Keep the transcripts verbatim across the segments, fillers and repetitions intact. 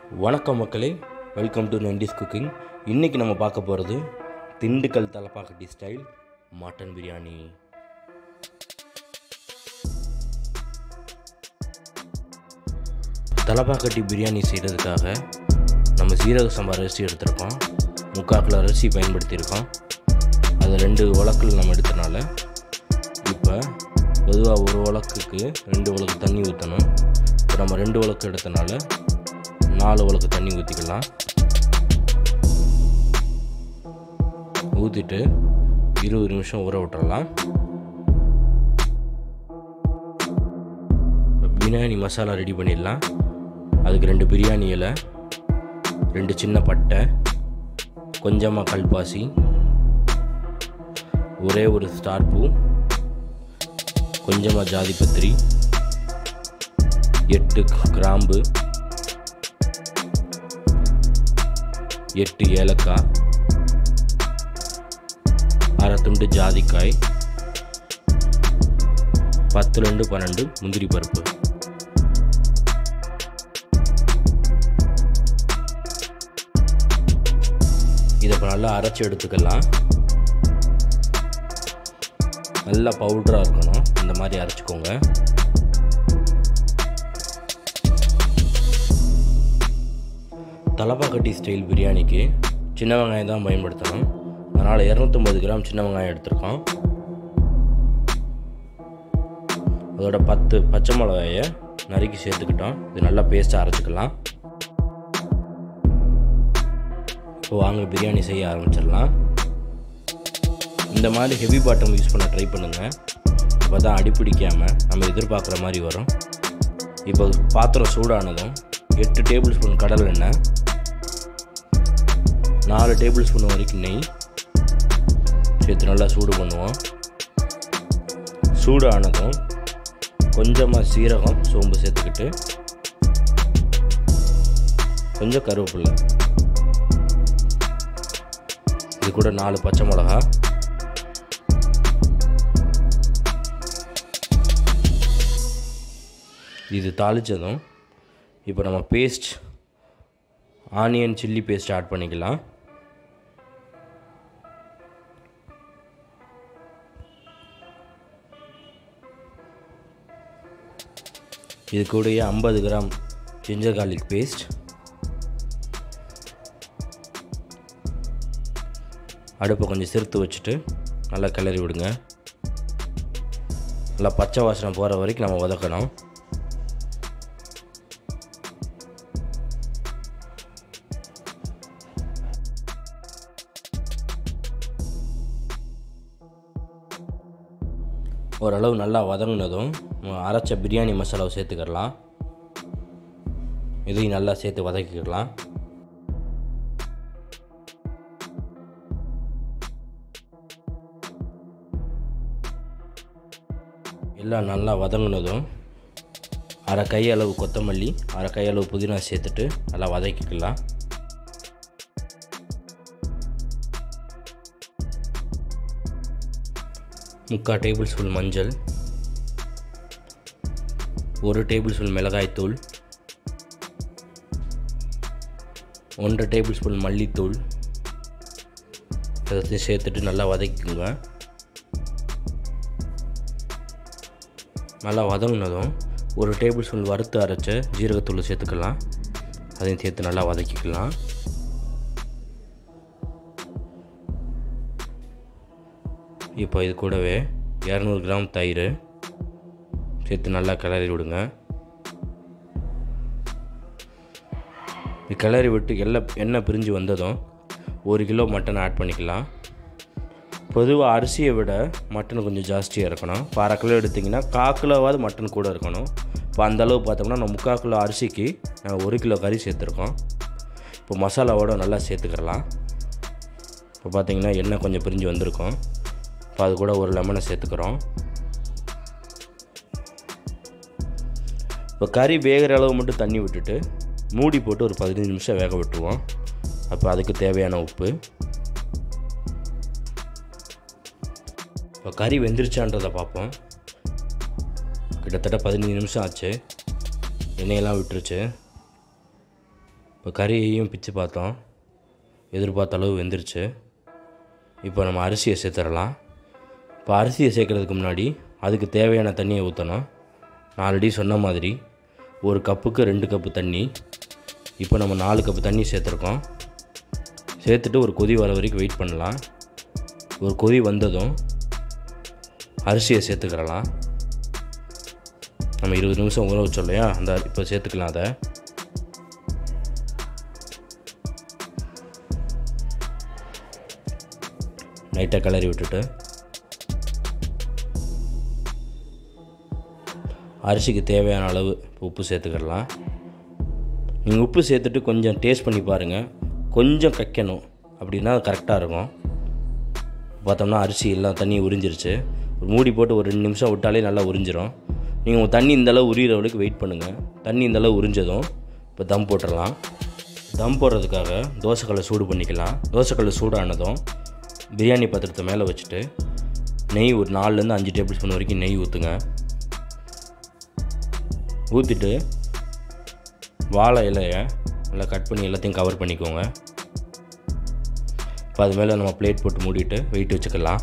வணக்கம் மக்களே, welcome to nineties cooking. இன்றைக்கி நம்ம பார்க்க போகிறது திண்டுக்கல் தலப்பாக்கட்டி ஸ்டைல் மட்டன் பிரியாணி. தலப்பாக்கட்டி பிரியாணி செய்கிறதுக்காக நம்ம சீரக சம்பா அரிசி எடுத்துருக்கோம். முக்கால் கிலோ அரிசி பயன்படுத்தியிருக்கோம். அது ரெண்டு உலக்கில் நம்ம எடுத்தனால இப்போ பொதுவாக ஒரு உலக்குக்கு ரெண்டு உலக்கு தண்ணி ஊற்றணும். இப்போ நம்ம ரெண்டு உலக்கு எடுத்தனால நாலு உலக்கு தண்ணி ஊற்றிக்கலாம். ஊற்றிட்டு இருபது நிமிஷம் ஊற விட்டுறலாம். பிரியாணி மசாலா ரெடி பண்ணிடலாம். அதுக்கு ரெண்டு பிரியாணி இலை, ரெண்டு சின்ன பட்டை, கொஞ்சமாக கல்பாசி, ஒரே ஒரு ஸ்டார் பூ, கொஞ்சமாக ஜாதிபத்திரி, எட்டு கிராம்பு, எட்டு ஏலக்காய், அரை துண்டு ஜாதிக்காய், பத்துலேருந்து பன்னெண்டு முந்திரி பருப்பு. இதை இப்போ நல்லா அரைச்சி எடுத்துக்கலாம். நல்லா பவுடராக இருக்கணும், இந்த மாதிரி அரைச்சிக்கோங்க. தலப்பாக்கட்டி ஸ்டைல் பிரியாணிக்கு சின்ன வெங்காயம் தான் பயன்படுத்தணும். அதனால் இரநூத்தம்பது கிராம் சின்ன வெங்காயம் எடுத்துருக்கோம். அதோட பத்து பச்சை மிளகாயை நறுக்கி சேர்த்துக்கிட்டோம். இது நல்லா பேஸ்ட்டாக அரைச்சிக்கலாம். இப்போ வாங்க பிரியாணி செய்ய ஆரம்பிச்சிடலாம். இந்த மாதிரி ஹெவி பாட்டம் யூஸ் பண்ண ட்ரை பண்ணுங்கள். அப்போ தான் அடிப்பிடிக்காமல் நம்ம எதிர்பார்க்குற மாதிரி வரும். இப்போ பாத்திரம் சூடானதும் எட்டு டேபிள் ஸ்பூன் கடலை எண்ணெய், நாலு டேபிள் ஸ்பூன் வரைக்கும் நெய் சேர்த்து நல்லா சூடு பண்ணுவோம். சூடு ஆனதும் கொஞ்சமாக சீரகம் சோம்பு சேர்த்துக்கிட்டு கொஞ்சம் கருவேப்பிலை, இது கூட நாலு பச்சை மிளகா, இது தாளித்ததும் இப்போ நம்ம paste onion chilli paste add பண்ணிக்கலாம். இது கூடயே ஐம்பது கிராம் ஜிஞ்சர் கார்லிக் பேஸ்ட், அடுப்பை கொஞ்சம் சிறுத்து வச்சுட்டு நல்லா கிளறி விடுங்க. நல்லா பச்சை வாசனை போகிற வரைக்கும் நம்ம வதக்கணும். ஓரளவு நல்லா வதங்கினதும் அரைச்ச பிரியாணி மசாலாவை சேர்த்துக்கிடலாம். இதையும் நல்லா சேர்த்து வதக்கிக்கலாம். எல்லாம் நல்லா வதங்கினதும் அரை கையளவு கொத்தமல்லி, அரை கையளவு புதினா சேர்த்துட்டு நல்லா வதக்கிக்கலாம். முக்கால் டேபிள் ஸ்பூன் மஞ்சள், ஒரு டேபிள் ஸ்பூன் மிளகாய்த்தூள், ஒன்றரை டேபிள் ஸ்பூன் மல்லித்தூள் எல்லாத்தையும் சேர்த்துட்டு நல்லா வதக்கிக்குங்க. நல்லா வதங்கினதும் ஒரு டேபிள் ஸ்பூன் வறுத்து அரைச்ச ஜீரகத்தூள் சேர்த்துக்கலாம். அதையும் சேர்த்து நல்லா வதக்கிக்கலாம். இப்போ இது கூடவே இரநூறு கிராம் தயிர் சேர்த்து நல்லா கிளறி விடுங்க. இது கிளறி விட்டு எல்லாம் எண்ணெய் பிரிஞ்சு வந்ததும் ஒரு கிலோ மட்டன் ஆட் பண்ணிக்கலாம். பொதுவாக அரிசியை விட மட்டன் கொஞ்சம் ஜாஸ்தியாக இருக்கணும். இப்போ அரை கிலோ எடுத்திங்கன்னா கால் கிலோவாவது மட்டன் கூட இருக்கணும். இப்போ அந்தளவு பார்த்தோம்னா நம்ம முக்கால் கிலோ அரிசிக்கு நாங்கள் ஒரு கிலோ கறி சேர்த்துருக்கோம். இப்போ மசாலாவோடு நல்லா சேர்த்துக்கலாம். இப்போ பார்த்திங்கன்னா எண்ணெய் கொஞ்சம் பிரிஞ்சு வந்திருக்கும். இப்போ அது கூட ஒரு லெமனை சேர்த்துக்கிறோம். இப்போ கறி வேகிற அளவு மட்டும் தண்ணி விட்டுட்டு மூடி போட்டு ஒரு பதினஞ்சு நிமிஷம் வேக விட்டுருவோம். அப்போ அதுக்கு தேவையான உப்பு. இப்போ கறி வெந்துருச்சான்றதை பார்ப்போம். கிட்டத்தட்ட பதினஞ்சு நிமிஷம் ஆச்சு. எண்ணெயெல்லாம் விட்டுருச்சு. இப்போ கறியையும் பிச்சு பார்த்தோம், எதிர்பார்த்த அளவு வெந்துருச்சு. இப்போ நம்ம அரிசியை சேர்த்துடலாம். இப்போ அரிசியை சேர்க்குறதுக்கு முன்னாடி அதுக்கு தேவையான தண்ணியை ஊற்றணும். நான் ஆல்ரெடி சொன்ன மாதிரி ஒரு கப்புக்கு ரெண்டு கப்பு தண்ணி. இப்போ நம்ம நாலு கப்பு தண்ணி சேர்த்துருக்கோம். சேர்த்துட்டு ஒரு கொதி வர வரைக்கும் வெயிட் பண்ணலாம். ஒரு கொதி வந்ததும் அரிசியை சேர்த்துக்கிறலாம். நம்ம இருபது நிமிஷம் ஊற வச்சோம் இல்லையா, அந்த இப்போ சேர்த்துக்கலாம். அதை லைட்டாக கிளறி விட்டுட்டு அரிசிக்கு தேவையான அளவு உப்பு சேர்த்துக்கிடலாம். நீங்கள் உப்பு சேர்த்துட்டு கொஞ்சம் டேஸ்ட் பண்ணி பாருங்கள். கொஞ்சம் கக்கணும், அப்படின்னா கரெக்டாக இருக்கும். பார்த்தோம்னா அரிசி எல்லாம் தண்ணி உறிஞ்சிருச்சு. ஒரு மூடி போட்டு ஒரு ரெண்டு நிமிஷம் விட்டாலே நல்லா உறிஞ்சிரும். நீங்கள் உங்கள் தண்ணி இந்தளவு உரிகிற அளவுக்கு வெயிட் பண்ணுங்கள். தண்ணி இந்தளவு உறிஞ்சதும் இப்போ தம் போட்டுடலாம். தம் போடுறதுக்காக தோசைக்கல்லை சூடு பண்ணிக்கலாம். தோசைக்கல்லை சூடானதும் பிரியாணி பாத்திரத்தை மேலே வச்சுட்டு நெய் ஒரு நாலுலேருந்து அஞ்சு டேபிள் ஸ்பூன் வரைக்கும் நெய் ஊற்றுங்க. ஊற்றிட்டு வாழை இலையை நல்லா கட் பண்ணி எல்லாத்தையும் கவர் பண்ணிக்கோங்க. இப்போ அது மேலே நம்ம பிளேட் போட்டு மூடிட்டு வெயிட் வச்சுக்கலாம்.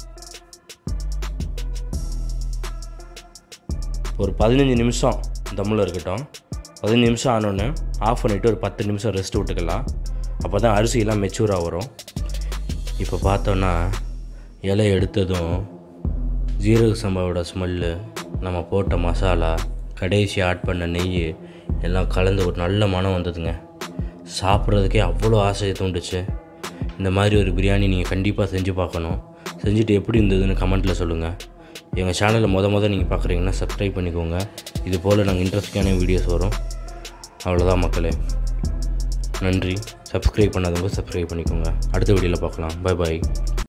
ஒரு பதினஞ்சு நிமிஷம் தம்மில் இருக்கட்டும். பதினஞ்சு நிமிஷம் ஆனோடனே ஆஃப் பண்ணிவிட்டு ஒரு பத்து நிமிஷம் ரெஸ்ட் விட்டுக்கலாம். அப்போ தான் அரிசியெல்லாம் மெச்சூராக வரும். இப்போ பார்த்தோன்னா இலை எடுத்ததும் ஜீரக சம்பாவோட ஸ்மெல்லு, நம்ம போட்ட மசாலா, கடைசி ஆட் பண்ண நெய் எல்லாம் கலந்து ஒரு நல்ல மனம் வந்ததுங்க. சாப்பிட்றதுக்கே அவ்வளோ ஆசையை தூண்டுச்சு. இந்த மாதிரி ஒரு பிரியாணி நீங்கள் கண்டிப்பாக செஞ்சு பார்க்கணும். செஞ்சுட்டு எப்படி இருந்ததுன்னு கமெண்ட்டில் சொல்லுங்கள். எங்கள் சேனலை மொதல் மொதல் நீங்கள் பார்க்குறீங்கன்னா சப்ஸ்கிரைப் பண்ணிக்கோங்க. இது போல் நாங்கள் இன்ட்ரெஸ்டிங்கான வீடியோஸ் வரும். அவ்வளோதான் மக்களே, நன்றி. சப்ஸ்கிரைப் பண்ணாதவங்க சப்ஸ்கிரைப் பண்ணிக்கோங்க. அடுத்த வீடியோவில் பார்க்கலாம். பை பாய்.